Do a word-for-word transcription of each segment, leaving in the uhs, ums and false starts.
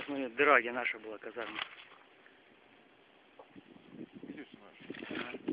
Ну, смотри, дыра, где наша была казарма. Видишь, наша? Ага.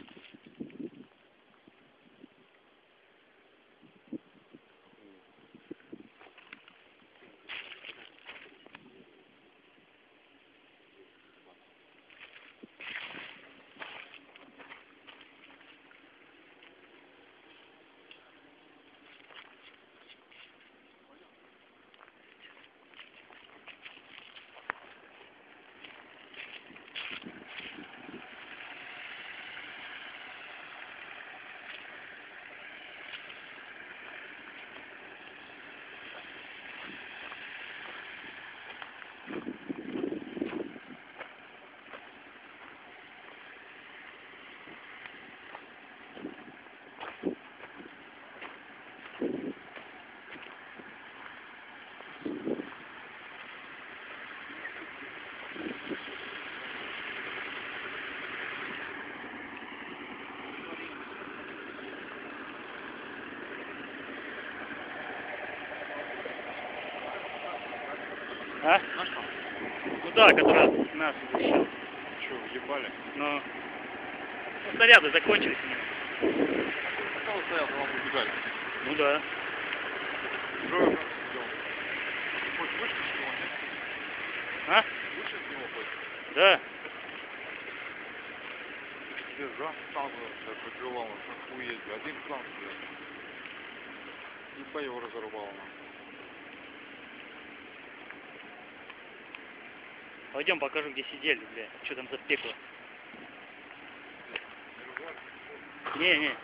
А? Наш там? Ну да, которая нас защищала. Че, въебали? Но ну, снаряды закончились у него. Кто стоял, вам убежали? Ну да. Трое нас сидел. Хоть вышли с него, нет? А? Вышли с него хоть? Да. Здесь, да? Там по крылам, охуеть, один сам сидел. Ебать его разорвало, нам. Пойдем покажу, где сидели, бля. Что там за пекло. Не, не.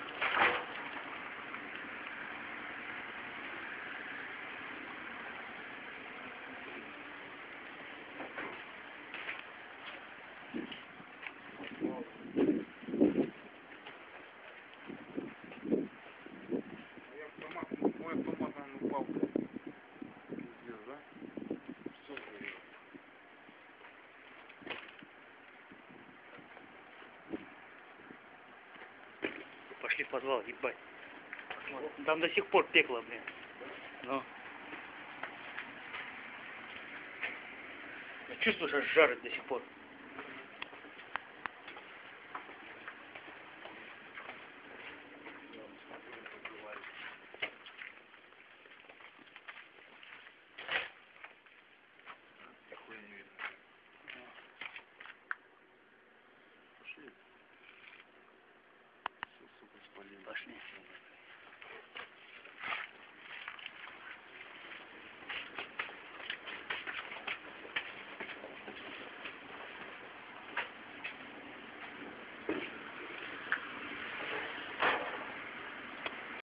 Мой автомат, он упал. Пиздец, да? Все сгорело. Пошли в подвал, ебать. Там до сих пор пекло, блин. Ну. Я чувствую, что жарит до сих пор. Хуй не видно. Пошли. Все, сука, спалили. Пошли.